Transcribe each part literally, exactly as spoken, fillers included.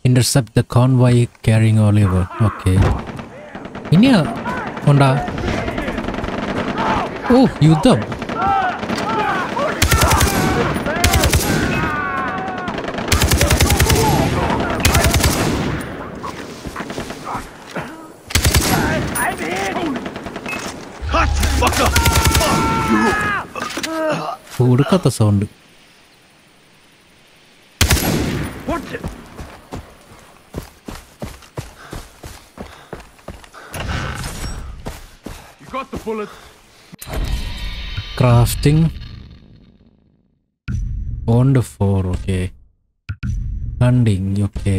Intercept the convoy carrying Oliver. Okay. ഇനിയാ ഉണ്ടാ ഓ യുദ്ധം കൊടുക്കാത്ത sound crafting on the four. Okay, hunting. Okay,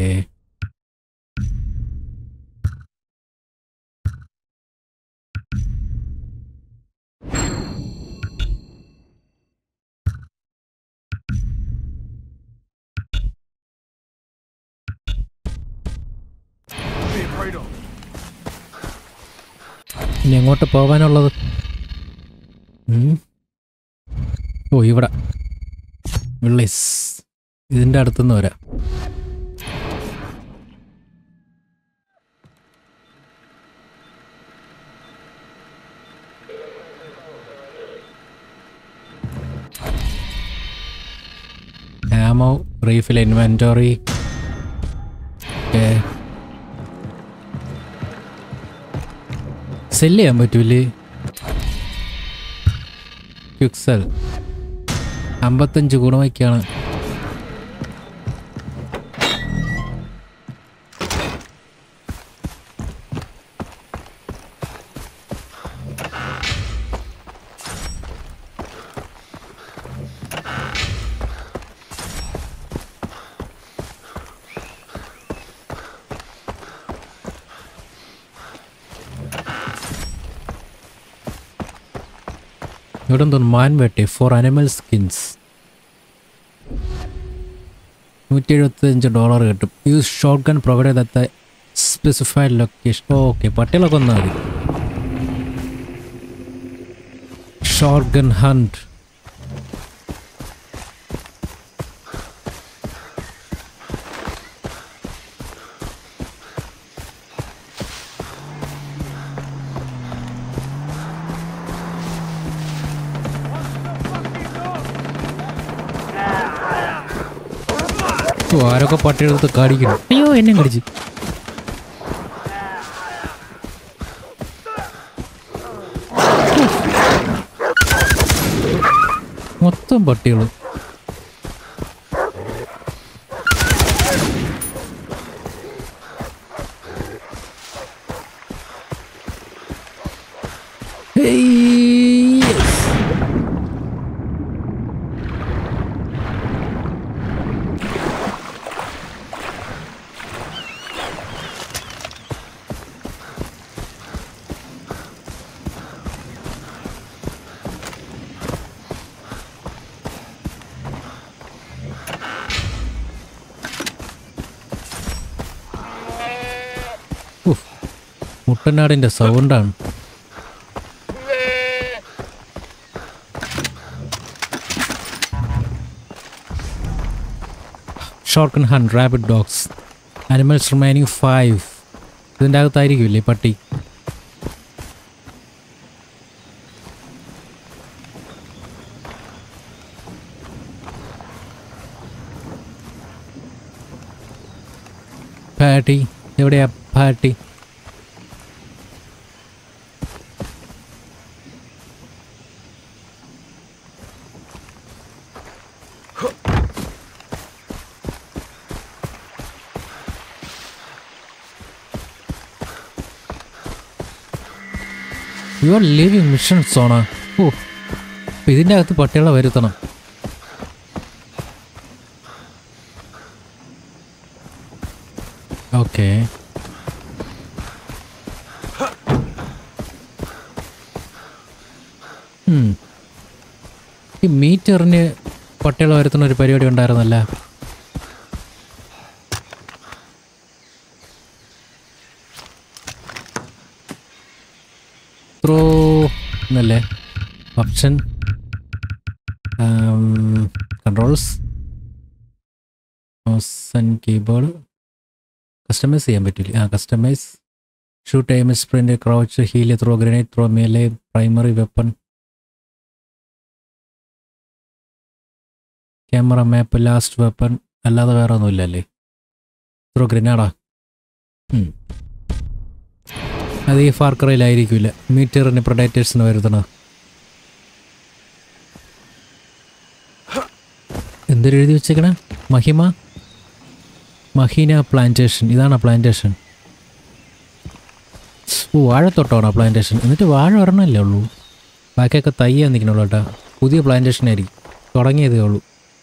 ഇനി എങ്ങോട്ട് പോകാനുള്ളത്? ഓ ഇവിടെ വിള്ളിസ് ഇതിൻ്റെ അടുത്തുനിന്ന് വരാം. ആമോ റീഫിൽ ഇൻവെന്ററി. സെല് ചെയ്യാൻ പറ്റൂലേ? ക്വിക്സൽ അമ്പത്തഞ്ച് ഗുണമൊക്കെയാണ്. ഇവിടെ എന്തോന്ന് മാൻവേട്ടെ ഫോർ അനിമൽ സ്കിൻസ് നൂറ്റി എഴുപത്തഞ്ച് ഡോളർ കിട്ടും. Use shotgun provide at specified location. Okay, പട്ടികളൊക്കെ ഒന്നാൽ മതി. Shotgun hunt. ആരൊക്കെ പട്ടിയെടുത്ത് കാടിക്കണം. അയ്യോ എന്നെ കടിച്ച്. മൊത്തം പട്ടികൾ. മുട്ടനാടിൻ്റെ സൗണ്ടാണ്. Shotgun hunt rabbit dogs. Animals remaining five. ഇതിൻ്റെ അകത്തായിരിക്കുമല്ലേ പട്ടി? പാട്ടി എവിടെയാ? പാട്ടി you are leaving mission zone. ഓ, ഇതിൻ്റെ അകത്ത് പട്ടികളെ വരുത്തണം. ഓക്കെ, ഈ മീറ്ററിന് പട്ടികളെ വരുത്തുന്ന ഒരു പരിപാടി ഉണ്ടായിരുന്നല്ല. ത്രോ എന്നല്ലേ option. Controls, mouse and keyboard. Customize ചെയ്യാൻ പറ്റില്ല. ആ customize shoot aim sprint crouch heal throw grenade throw മേലെ primary weapon camera map last weapon അല്ലാതെ വേറെ ഒന്നുമില്ലല്ലേ? ത്രോ ഗ്രനേഡാ? അത് ഈ ഫാർക്കറയിലായിരിക്കില്ല. മീറ്ററിന് പ്രൊഡക്റ്റേഴ്സിന് വരുത്തണ എന്തൊരു എഴുതി വെച്ചേക്കണേ? മഹിമ മഹീന പ്ലാന്റേഷൻ. ഇതാണ് പ്ലാന്റേഷൻ. ഓ വാഴത്തോട്ടമാണോ പ്ലാന്റേഷൻ? എന്നിട്ട് വാഴ ഒരെണ്ണമല്ലേ ഉള്ളൂ, ബാക്കിയൊക്കെ തയ്യാൻ നിൽക്കണുള്ളൂ കേട്ടോ. പുതിയ പ്ലാന്റേഷൻ ആയിരിക്കും, തുടങ്ങിയതേ ഉള്ളൂ.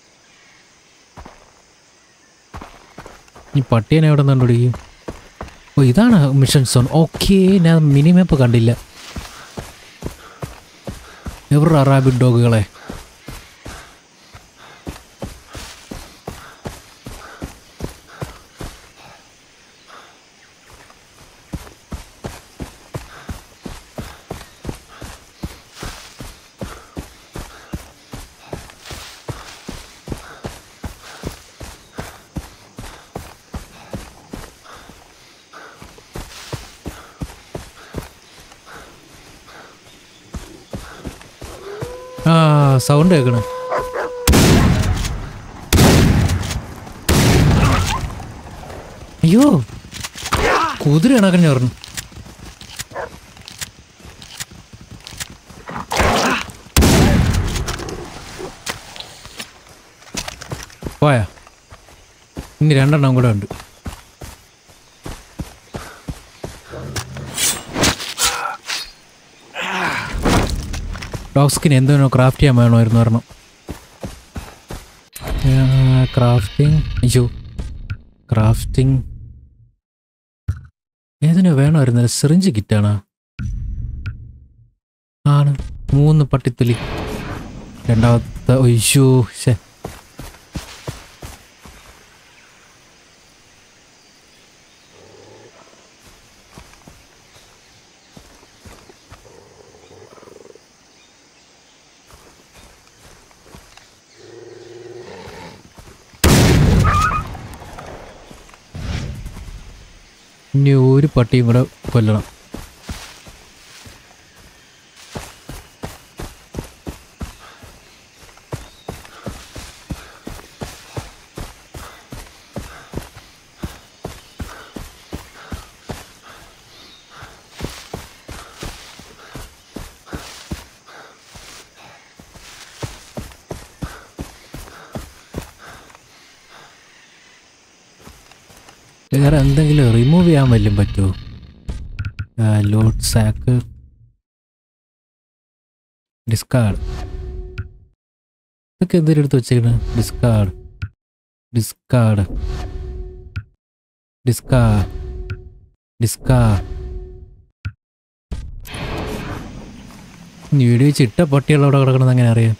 ഈ പട്ടിയനെ എവിടെ നിന്ന് കണ്ടുപിടിക്കും? ഓ ഇതാണ് മിഷൻ സോൺ. ഓക്കെ, ഞാൻ മിനി മാപ്പ് കണ്ടില്ല. എവിടെ റാബിറ്റ് ഡോഗുകളെ? ആ സൗണ്ട് കേൾക്കണ. അയ്യോ കുതിര കണക്കഞ്ഞ പറഞ്ഞു. പോയാ? ഇനി രണ്ടെണ്ണം കൂടെ ഉണ്ട്. ഡോഗ് സ്കിൻ എന്തോ ക്രാഫ്റ്റ് ചെയ്യാൻ വേണമായിരുന്നു പറഞ്ഞു. ക്രാഫ്റ്റിംഗ്. അയ്യോ ക്രാഫ്റ്റിംഗ് ഏതിനു വേണമായിരുന്നു? സിറിഞ്ച് കിറ്റാണ്. ആണ് മൂന്ന് പട്ടിത്തുലി. രണ്ടാമത്തെ അയ്യോ ശേ ഇനി ഒരു പട്ടിയും കൂടെ കൊല്ലണം. വേറെ എന്തെങ്കിലും റിമൂവ് ചെയ്യാൻ വല്ലതും പറ്റുമോ? ലോഡ് സാക്ക് ഡിസ്കാർഡ് ഇതൊക്കെ എന്തെങ്കിലും എടുത്ത് വെച്ചേക്കണേ? ഡിസ്കാർഡ് ഡിസ്കാർഡ് ഡിസ്കാ ഡിസ്കാ വീഡിയോ ചിട്ട പട്ടികളവിടെ കിടക്കണമെന്ന് അങ്ങനെ അറിയാം.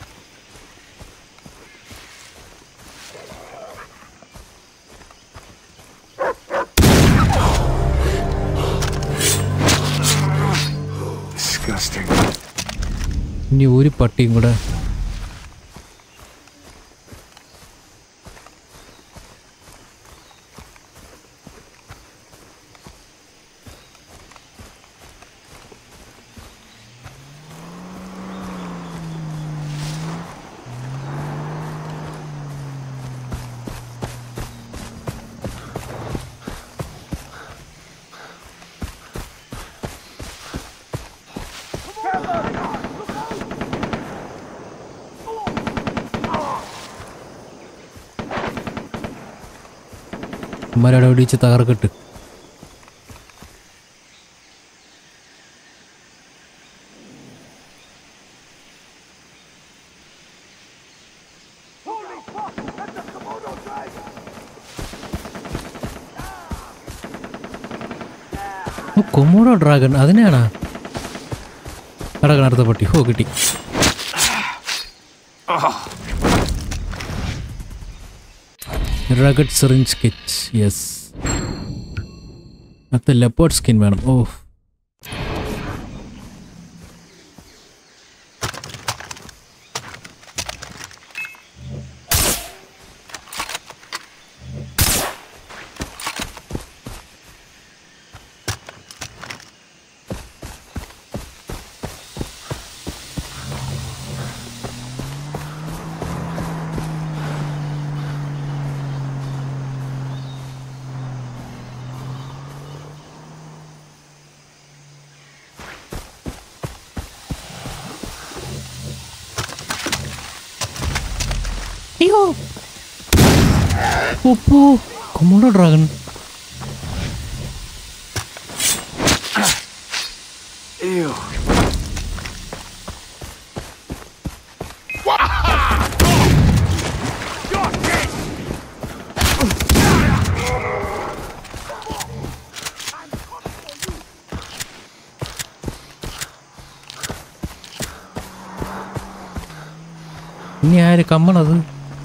ഇനി ഒരു പട്ടിയും കൂടെ. അമ്മരവിടെ ഒടിച്ച് തകർക്കിട്ട്. കൊമോഡോ ഡ്രാഗൺ അതിനെയാണോ കിടക്കണ? അടുത്ത പട്ടി. ഓ കിട്ടി. Rugged syringe kit. യെസ്. അടുത്ത ലെപ്പേർഡ് സ്കിൻ വേണം. ഓ അയ്യോ ഒപ്പോ കൊമോഡോ ഡ്രാഗൺ. ഇനി ആര് കമ്മണത്?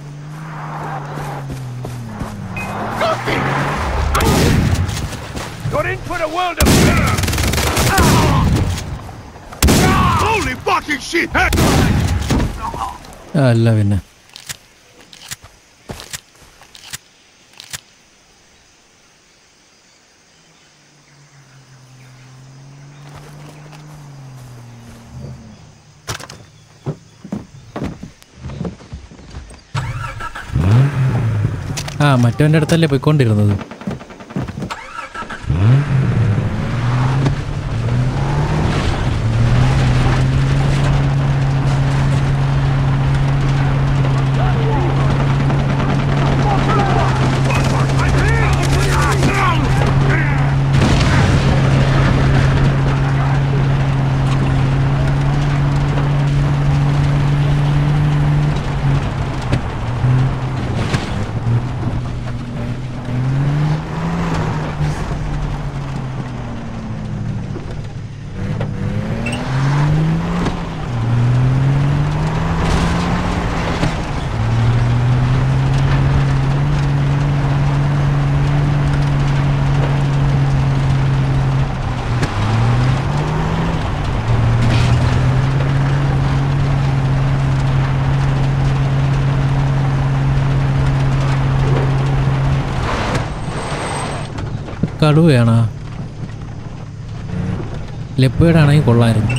അല്ല പിന്നെ ആ മറ്റവൻ്റെ അടുത്തല്ലേ പോയിക്കൊണ്ടിരുന്നത്. കടുവയാണോ? ലെപ്പേഡാണെങ്കിൽ കൊള്ളായിരുന്നു.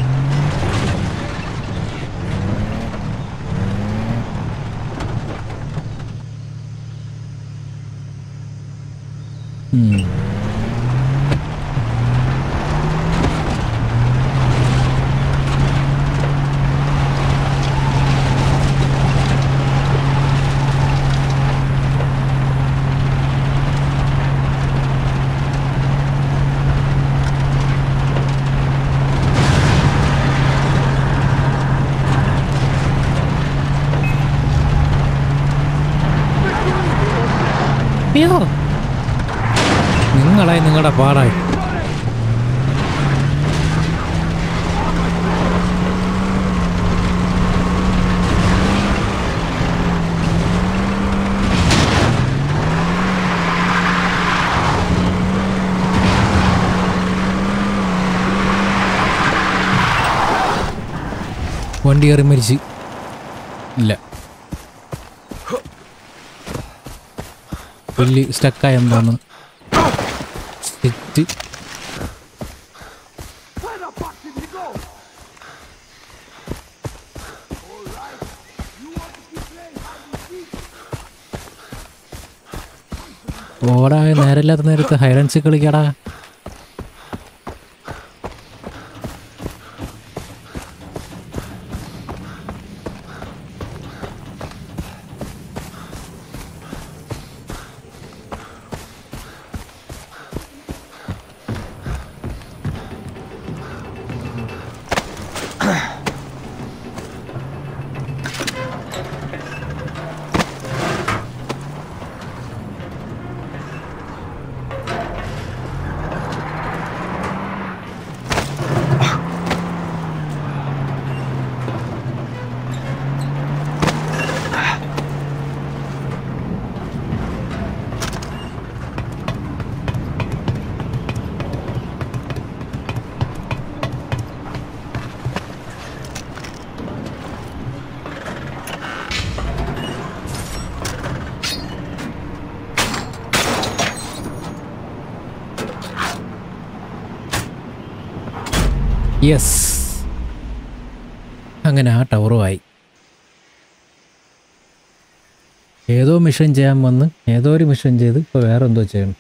അയ്യോ നിങ്ങളായി നിങ്ങളുടെ പാടായി. വണ്ടി കയറി മരിച്ച് ഇല്ല പുല്ലി സ്റ്റക്കായെന്ന് തെറ്റ്. ഓടാ നേരമില്ലാത്ത നേരത്ത് ഹൈറൻസ് കളിക്കടാ. യെസ് അങ്ങനെ ആ ടവറുമായി. ഏതോ മിഷൻ ചെയ്യാൻ വന്ന് ഏതോ ഒരു മിഷൻ ചെയ്ത് ഇപ്പോൾ വേറെ എന്തോ ചെയ്യണം.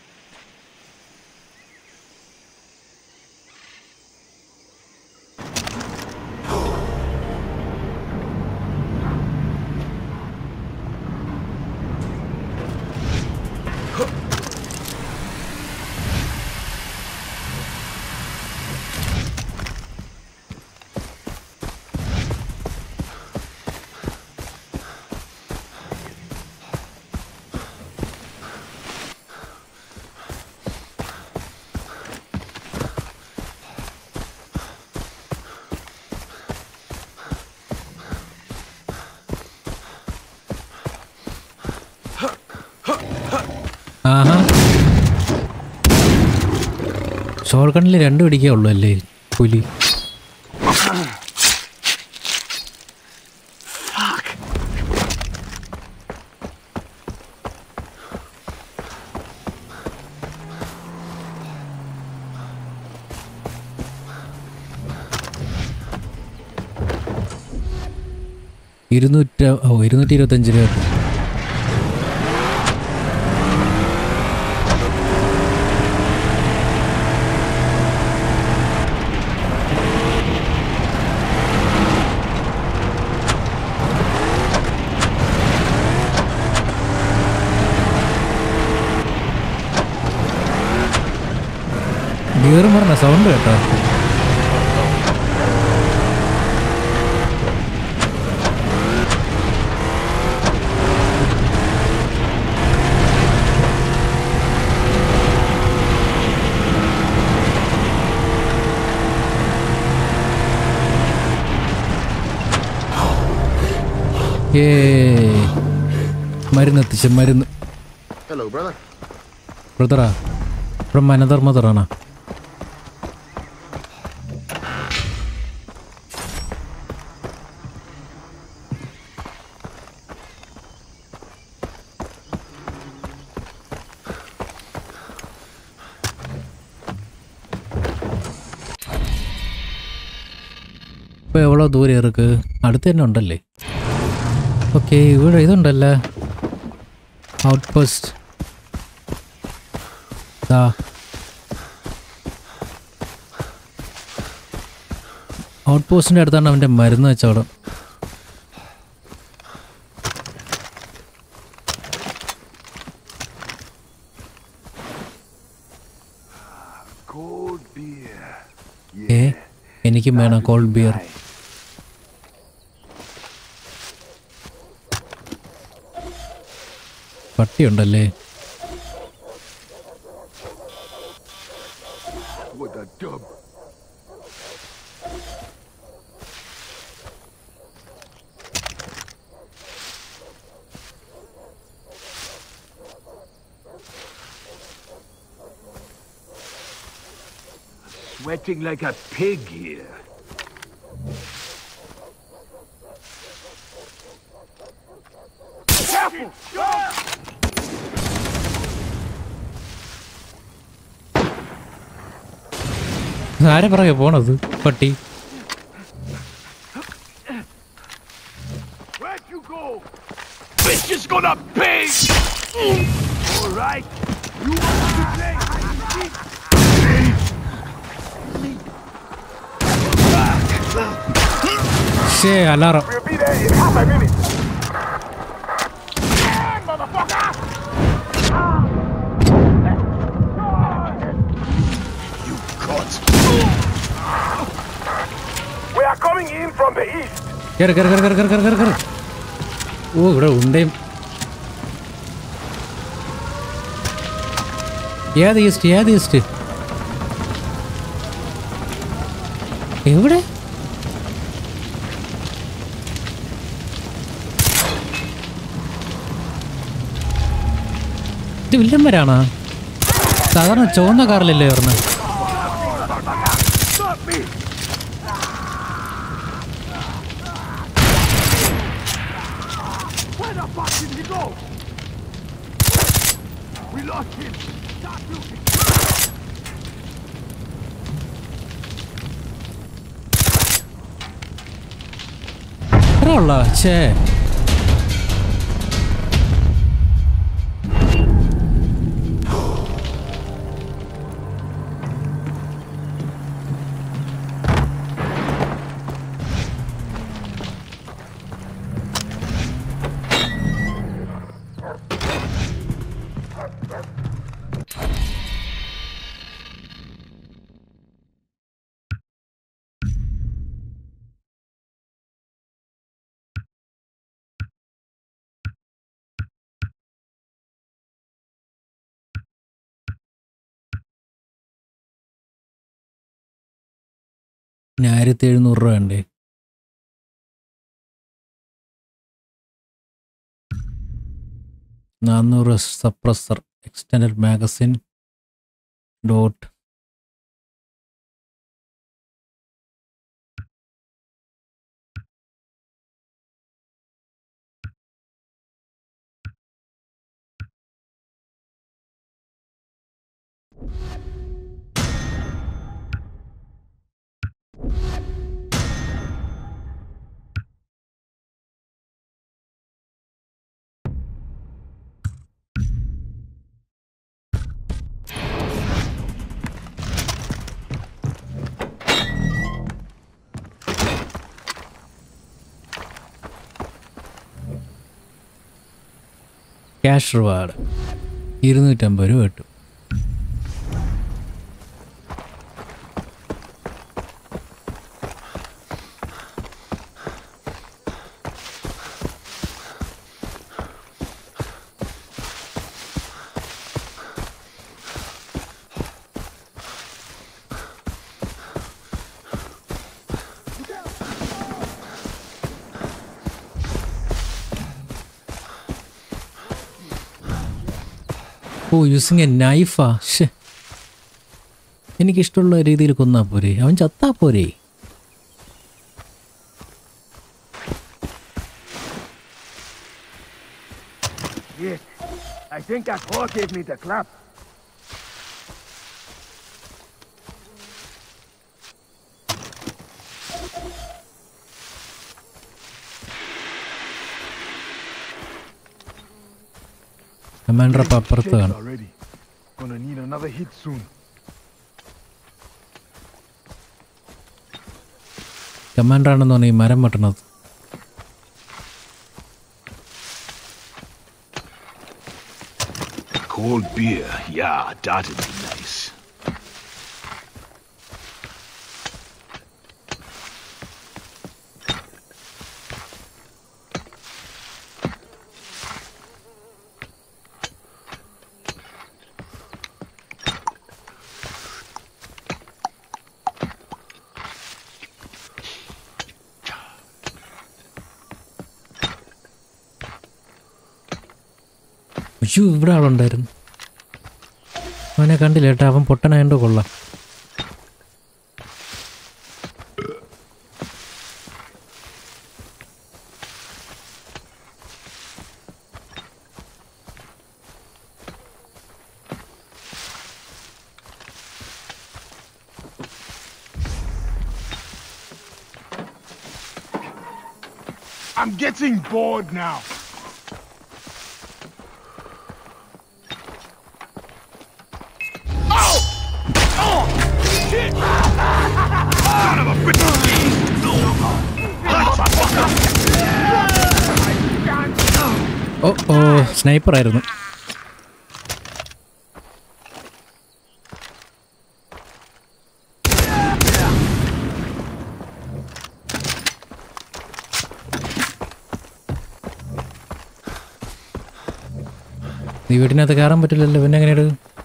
ആഹാ, ഷോർട്ട് ഗണ്ണിൽ രണ്ട് പിടിക്കേ ഉള്ളൂ അല്ലേ പുലി? ഇരുന്നൂറ്റ ഓ ഇരുന്നൂറ്റി ഇരുപത്തഞ്ച് രൂപ. ഗിയർ പറഞ്ഞ സൗണ്ട് കേട്ടോ. ഏ മരുന്ന് എത്തിച്ച മരുന്ന്. ബ്രദറാ, ഫ്രം അനദർ മദറാണോ? ഇപ്പോൾ എவ்வளோ ദൂരം ഇറക്ക്? അടുത്ത് തന്നെ ഉണ്ടല്ലേ? ഓക്കെ, ഇവിടെ ഇതുണ്ടല്ലേ ഔട്ട് പോസ്റ്റ്. ഔട്ട് പോസ്റ്റിൻ്റെ അടുത്താണ് അവൻ്റെ മരുന്ന് വെച്ചവിടെ. ഏ എനിക്കും വേണം കോൾഡ് ബിയർ. പട്ടിയുണ്ടല്ലേ? Sweating like a pig here. ആരെ പറയാ പോണത് പട്ടി? Where'd you go? Bitch is gonna pay. All right. You want to play? ശേ alarm. We'll be there in half a minute. Motherfucker! You cut. We are coming in from the east. കേറ് കേറ് കേറ് കേറ് കേറ് കേറ് കേറ്. ഓ ഇവിടെ ഉണ്ടേം. ഏത് ഈസ്റ്റ്? ഏത് ഈസ്റ്റ്? എവിടെ? ഇത് വില്ലന്മാരാണോ? സാധാരണ ചുവന്ന കാറിലല്ലേ പറഞ്ഞത്? ഉള്ള ഛേ ആയിരത്തി എഴുന്നൂറ് രൂപ വേണ്ടേ? നാന്നൂറ് suppressor. extended magazine dot cash reward ഇരുന്നൂറ്റമ്പത് രൂപ കിട്ടും. ഓ യൂസിങ് എ നൈഫാ. ഷേ എനിക്കിഷ്ടമുള്ള രീതിയിൽ കൊന്നാ പോരെ, അവൻ ചത്താ പോരെ. Yes, I think that horse gave me the clap. Commander അപ്പം അപ്പുറത്ത് കാണും. Already. Gonna need another hit soon. Commander ആണെന്ന് തോന്നി ഈ മരം വെട്ടണത്. Cold beer, yeah, that'd be nice. അയ്യോ ഇവിടെ ആളുണ്ടായിരുന്നു. അവനെ കണ്ടില്ല കേട്ടോ, അവൻ പൊട്ടനായണ്ടോ കൊള്ളാം. I'm getting bored now. ഓ ഓ സ്നൈപ്പർ ആയിരുന്നു. ഈ വീട്ടിനകത്ത് കയറാൻ പറ്റില്ലല്ലോ, പിന്നെ എങ്ങനെയാണ്?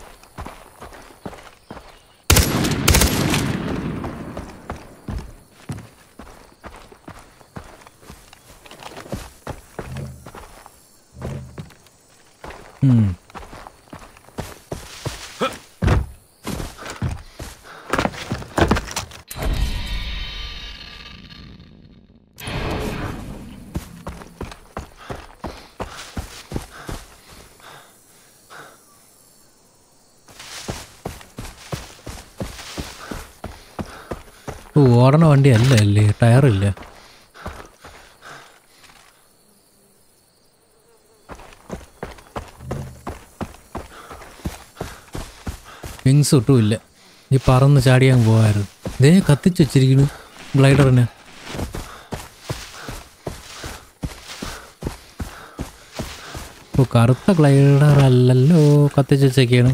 ഓ ഓടണ വണ്ടി അല്ല അല്ലേ, ടയറില്ല. വിങ്സ് ഒട്ടും ഇല്ല. ഈ പറന്ന് ചാടിയാൻ പോകായിരുന്നു. ഇതേ കത്തിച്ച് വെച്ചിരിക്കുന്നു ഗ്ലൈഡറിന്. ഓ കറുത്ത ഗ്ലൈഡർ അല്ലല്ലോ, കത്തിച്ച് വെച്ചൊക്കെയാണ്.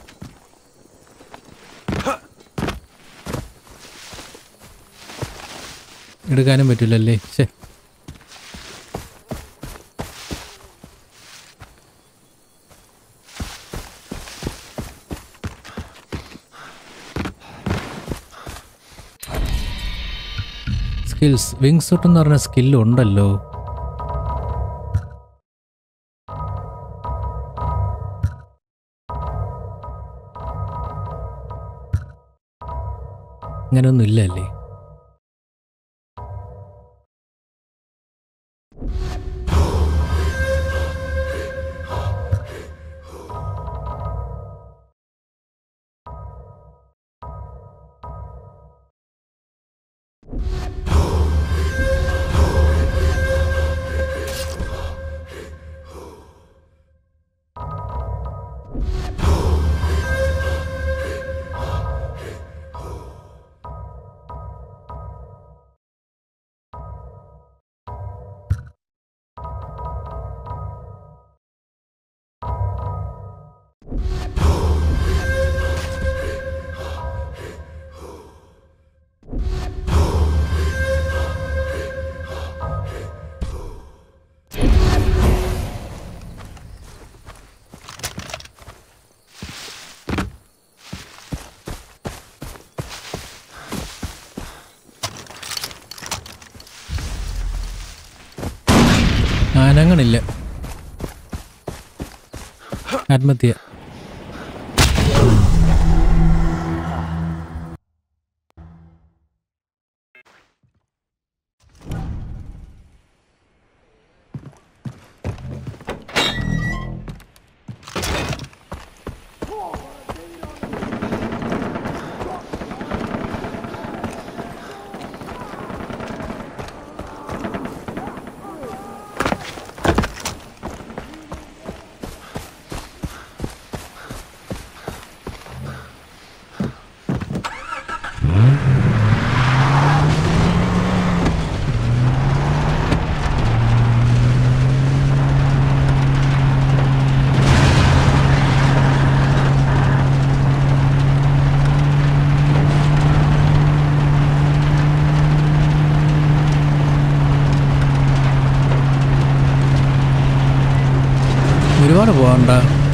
എടുക്കാനും പറ്റില്ലല്ലേ. ശേ സ്കിൽസ് വിങ്സ് ഷോട്ട് എന്ന് പറഞ്ഞ സ്കില്ലുണ്ടല്ലോ. അങ്ങനെയൊന്നും ഇല്ലല്ലേ? അനങ്ങണില്ല. ആത്മഹത്യ. ഒരുപാട് പോകണ്ട.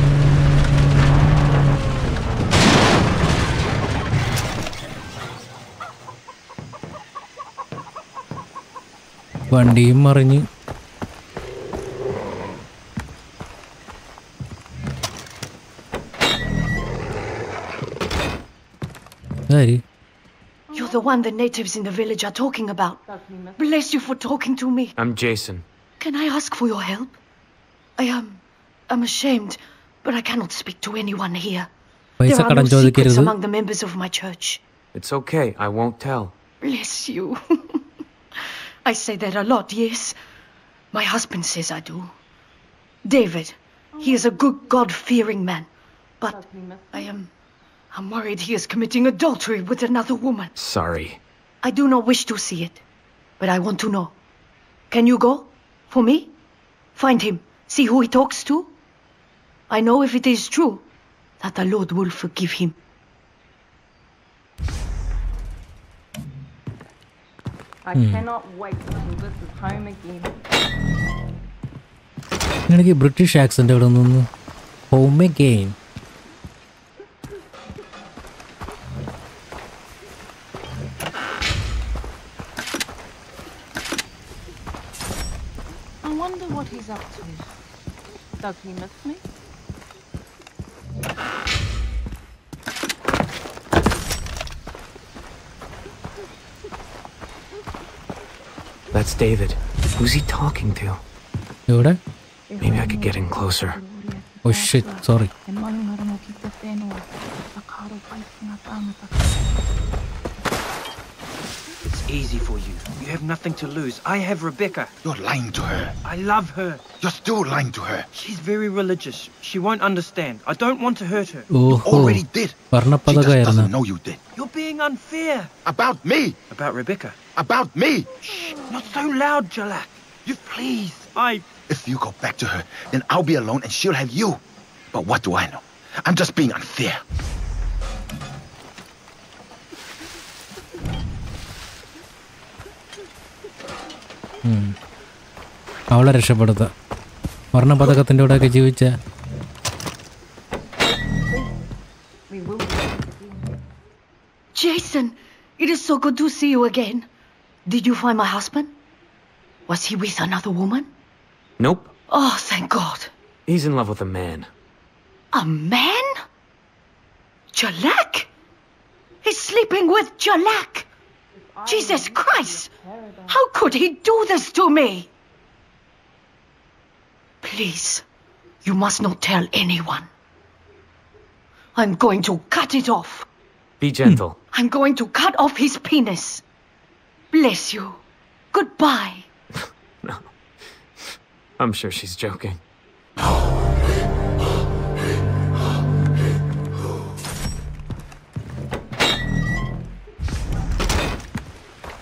വണ്ടിയും മറിഞ്ഞ്. You're the one the natives in the village are talking about. Bless you for talking to me. I'm Jason. Can I ask for your help? I am... I'm ashamed, but I cannot speak to anyone here. There are no secrets among the members of my church. It's okay. I won't tell. Bless you. I say that a lot, yes. My husband says I do. David, he is a good God-fearing man. But I am... I'm worried he is committing adultery with another woman. Sorry. I do not wish to see it, but I want to know. Can you go? For me? Find him. See who he talks to? I know if it is true, that the Lord will forgive him. I hmm. cannot wait until this is home again. എനിക്ക് British accent ഇവിടെ നിന്ന് home again. I wonder what he's up to. Does he miss me? That's David. Who's he talking to? Eവിടെ? Maybe I could get in closer. Oh shit, sorry. It's easy for you. You have nothing to lose. I have Rebecca. You're lying to her. I love her. You're still lying to her. She's very religious. She won't understand. I don't want to hurt her. Oh, you already did. She just doesn't know you did. You're being unfair. About me. About Rebecca. About me. Shh, not so loud, Jalak. You please. I... If you go back to her, then I'll be alone and she'll have you. But what do I know? I'm just being unfair. അവളെ രക്ഷപ്പെടുത്ത വർണ്ണ പതകത്തിൻ്റെ കൂടെയൊക്കെ ജീവിച്ച. Jason, it is so good to see you again. Did you find my husband? Was he with another woman? Nope. Oh, thank God. He's in love with a man. A man? Jalak? He sleeping with Jalak. Jesus Christ! How could he do this to me? Please, you must not tell anyone. I'm going to cut it off. Be gentle. I'm going to cut off his penis. Bless you. Goodbye. No. I'm sure she's joking.